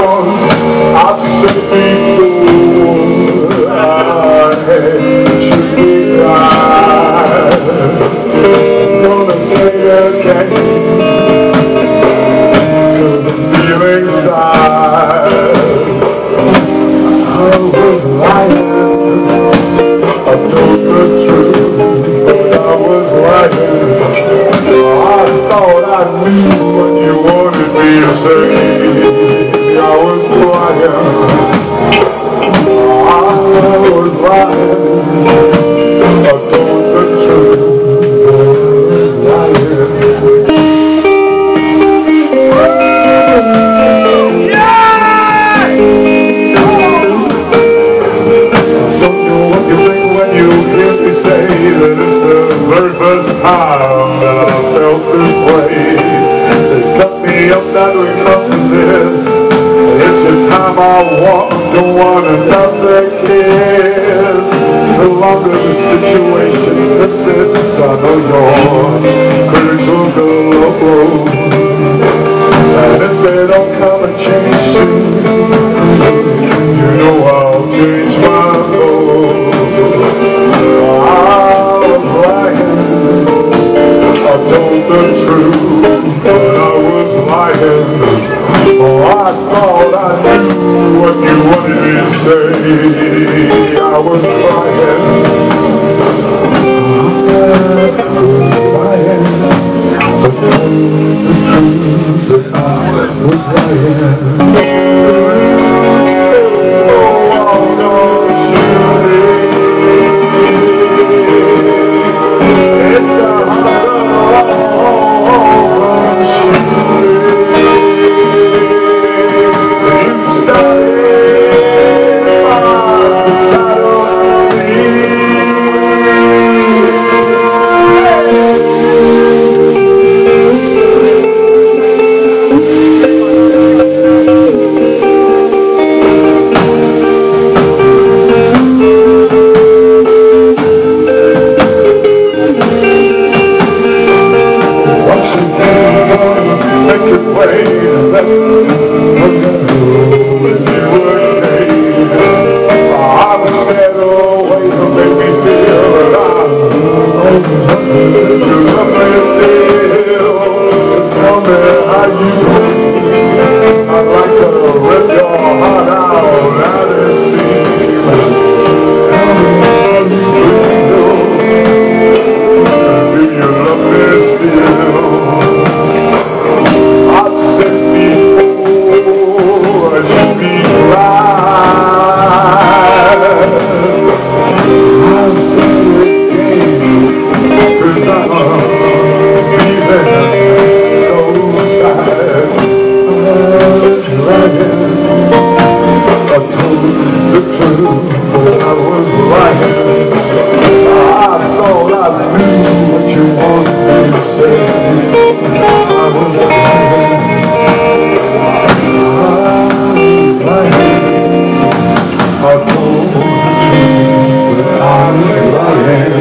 'cause I've said before I should be right. I'm gonna say it again, 'cause I'm feeling sad. I was lying, I told the truth, but I was lying. I thought I knew what you wanted me to say. I was lying, I was lying. I told the truth, but I was lying. Say that it's the very first time that I felt this way. It cuts me up that we come to this. It's the time I want, don't want another kiss. The longer the situation persists, I know your critics will go low. And if they don't come and change soon, you know I'll change my goal. I told the truth, but I was lying. Oh, I thought I knew what you wanted me to say. I was lying. I was lying. But told the truth that I was lying. I told the truth, but I was lying.